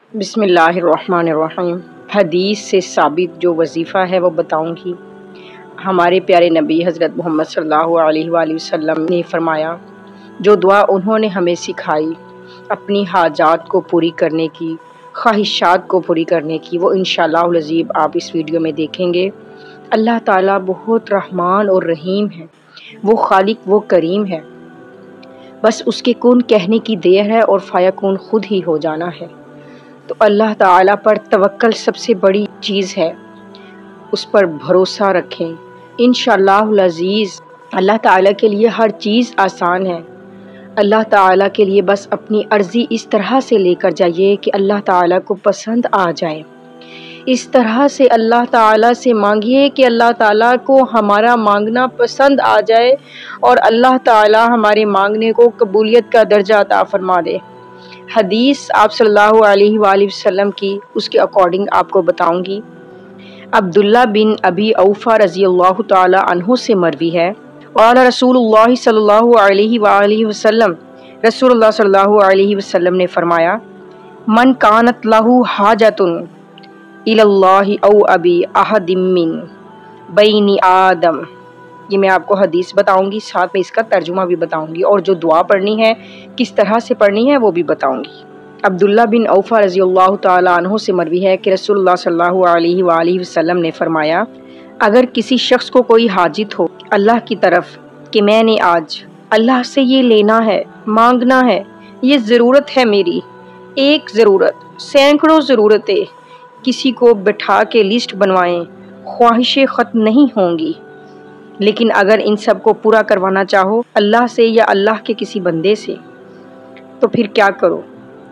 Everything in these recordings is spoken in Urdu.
بسم اللہ الرحمن الرحیم۔ حدیث سے ثابت جو وظیفہ ہے وہ بتاؤں گی۔ ہمارے پیارے نبی حضرت محمد صلی اللہ علیہ وآلہ وسلم نے فرمایا، جو دعا انہوں نے ہمیں سکھائی اپنی حاجات کو پوری کرنے کی، خواہشات کو پوری کرنے کی، وہ انشاءاللہ العزیز آپ اس ویڈیو میں دیکھیں گے۔ اللہ تعالیٰ بہت رحمان اور رحیم ہے، وہ خالق، وہ کریم ہے، بس اس کے کن کہنے کی دیر ہے اور فیکون خود ہی ہو جانا ہے۔ تو اللہ تعالیٰ پر توکل سب سے بڑی چیز ہے، اس پر بھروسہ رکھیں انشاءاللہ العزیز۔ اللہ تعالیٰ کے لیے ہر چیز آسان ہے۔ اللہ تعالیٰ کے لیے بس اپنی عرضی اس طرح سے لے کر جائیے کہ اللہ تعالیٰ کو پسند آ جائے۔ اس طرح سے اللہ تعالیٰ سے مانگیے کہ اللہ تعالیٰ کو ہمارا مانگنا پسند آ جائے اور اللہ تعالیٰ ہمارے مانگنے کو قبولیت کا درجہ عطا فرما دے۔ حدیث آپ صلی اللہ علیہ وآلہ وسلم کی اس کے اکارڈنگ آپ کو بتاؤں گی۔ عبداللہ بن ابی اوفا رضی اللہ تعالی عنہ سے مروی ہے، قال رسول اللہ صلی اللہ علیہ وآلہ وسلم، رسول اللہ صلی اللہ علیہ وسلم نے فرمایا، من کانت لہ حاجۃ الی اللہ او ابی احد من بین آدم، یہ میں آپ کو حدیث بتاؤں گی، ساتھ میں اس کا ترجمہ بھی بتاؤں گی، اور جو دعا پڑھنی ہے کس طرح سے پڑھنی ہے وہ بھی بتاؤں گی۔ عبداللہ بن اوفا رضی اللہ تعالی عنہ سے مروی ہے کہ رسول اللہ صلی اللہ علیہ وآلہ وسلم نے فرمایا، اگر کسی شخص کو کوئی حاجت ہو اللہ کی طرف کہ میں نے آج اللہ سے یہ لینا ہے، مانگنا ہے، یہ ضرورت ہے میری، ایک ضرورت، سینکڑوں ضرورتیں، کسی کو بٹھا کے لسٹ بنوائیں، خواہشیں ختم نہیں ہوں گی، لیکن اگر ان سب کو پورا کروانا چاہو اللہ سے یا اللہ کے کسی بندے سے تو پھر کیا کرو؟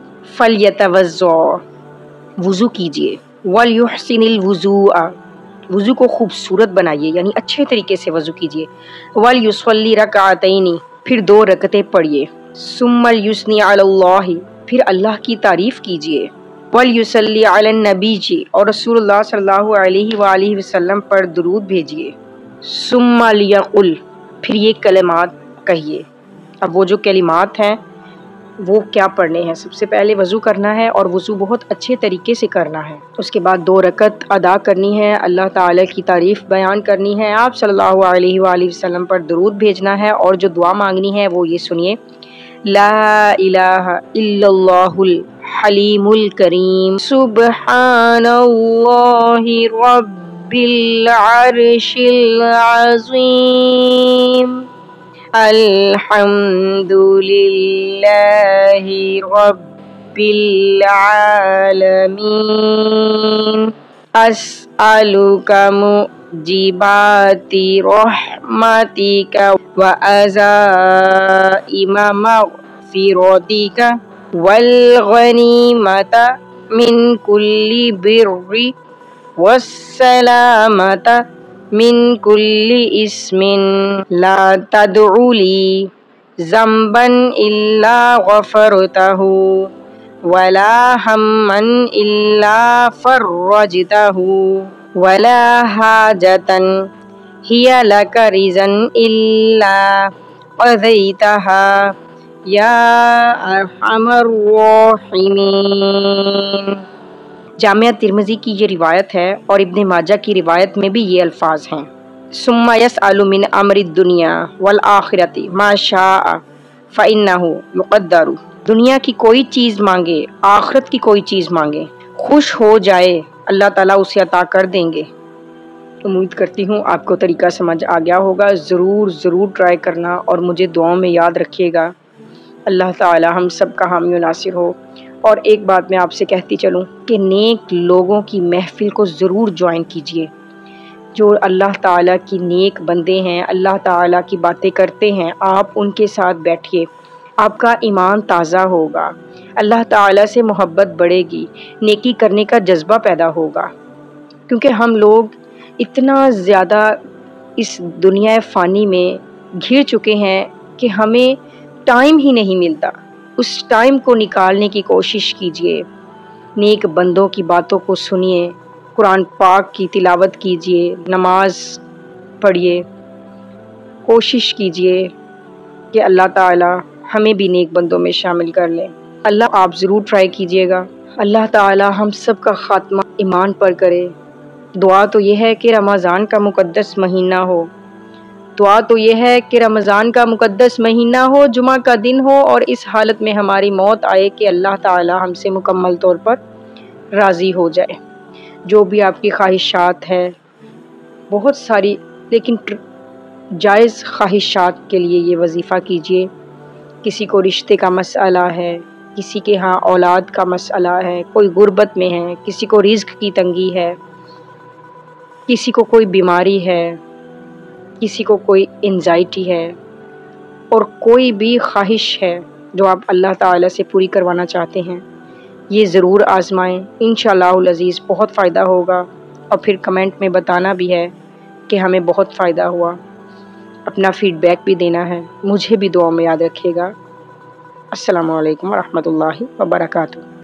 فَلْيَتَوَضَّأْ، وضو کیجئے، وَلْيُحْسِنِ الْوُضُوءَ، وضو کو خوبصورت بنائیے، یعنی اچھے طریقے سے وضو کیجئے، وَلْيُصَلِّ رَكْعَتَيْنِ، پھر 2 رکعتیں پڑھیے، ثُمَّ لْيُثْنِ عَلَى اللَّهِ، پھر اللہ کی تعریف کیجئے، وَلْيُصَلِّ عَلَى النَّبِيِّ، اور رسول اللہ صلی اللہ علیہ وآلہ وسلم پر درود بھیجئے، ثُمَّ لْيَقُلْ، پھر یہ کلمات کہیے۔ اب وہ جو کلمات ہیں وہ کیا پڑھنے ہیں؟ سب سے پہلے وضو کرنا ہے، اور وضو بہت اچھے طریقے سے کرنا ہے۔ اس کے بعد 2 رکعت ادا کرنی ہے، اللہ تعالیٰ کی تعریف بیان کرنی ہے، آپ صلی اللہ علیہ وآلہ وسلم پر درود بھیجنا ہے، اور جو دعا مانگنی ہے وہ یہ سنیے، لا الہ الا اللہ الحلیم الکریم، سبحان اللہ رب العرش العظیم، الحمد للہ رب العالمین، اسألک موجبات رحمتک وعزائم مغفرتک والغنیمۃ من کل بر والسلامۃ من کل اسم لا تدع لی ذنبا الا غفرتہ ولا ہما الا فرجتہ ولا حاجۃ ہی لک رضا الا قضیتہا یا ارحم الراحمین۔ جامعہ ترمذی کی یہ روایت ہے، اور ابن ماجہ کی روایت میں بھی یہ الفاظ ہیں، ثم يسأل من امر الدنیا والآخرۃ ما شاء فإنہ مقدر، دنیا کی کوئی چیز مانگے، آخرت کی کوئی چیز مانگے، خوش ہو جائے، اللہ تعالیٰ اسے عطا کر دیں گے۔ امید کرتی ہوں آپ کو طریقہ سمجھ آ گیا ہوگا، ضرور ٹرائی کرنا، اور مجھے دعاؤں میں یاد رکھیے گا۔ اللہ تعالیٰ ہم سب کا حامی و ناصر ہو۔ اور ایک بات میں آپ سے کہتی چلوں کہ نیک لوگوں کی محفل کو ضرور جوائن کیجئے، جو اللہ تعالیٰ کی نیک بندے ہیں، اللہ تعالیٰ کی باتیں کرتے ہیں، آپ ان کے ساتھ بیٹھیے، آپ کا ایمان تازہ ہوگا، اللہ تعالیٰ سے محبت بڑھے گی، نیکی کرنے کا جذبہ پیدا ہوگا، کیونکہ ہم لوگ اتنا زیادہ اس دنیا فانی میں گھر چکے ہیں کہ ہمیں ٹائم ہی نہیں ملتا۔ اس ٹائم کو نکالنے کی کوشش کیجئے، نیک بندوں کی باتوں کو سنیے، قرآن پاک کی تلاوت کیجئے، نماز پڑھیے، کوشش کیجئے کہ اللہ تعالی ہمیں بھی نیک بندوں میں شامل کر لیں۔ اللہ آپ ضرور ٹرائی کیجئے گا، اللہ تعالی ہم سب کا خاتمہ ایمان پر کرے۔ دعا تو یہ ہے کہ رمضان کا مقدس مہینہ ہو، دعا تو یہ ہے کہ رمضان کا مقدس مہینہ ہو، جمعہ کا دن ہو اور اس حالت میں ہماری موت آئے کہ اللہ تعالی ہم سے مکمل طور پر راضی ہو جائے۔ جو بھی آپ کی خواہشات ہے، بہت ساری لیکن جائز خواہشات کے لیے یہ وظیفہ کیجیے۔ کسی کو رشتے کا مسئلہ ہے، کسی کے ہاں اولاد کا مسئلہ ہے، کوئی غربت میں ہے، کسی کو رزق کی تنگی ہے، کسی کو کوئی بیماری ہے، کسی کو کوئی انزائٹی ہے، اور کوئی بھی خواہش ہے جو آپ اللہ تعالی سے پوری کروانا چاہتے ہیں، یہ ضرور آزمائیں۔ انشاءاللہ العزیز بہت فائدہ ہوگا، اور پھر کمنٹ میں بتانا بھی ہے کہ ہمیں بہت فائدہ ہوا، اپنا فیڈ بیک بھی دینا ہے۔ مجھے بھی دعا میں یاد رکھیے گا۔ السلام علیکم ورحمۃ اللہ وبرکاتہ۔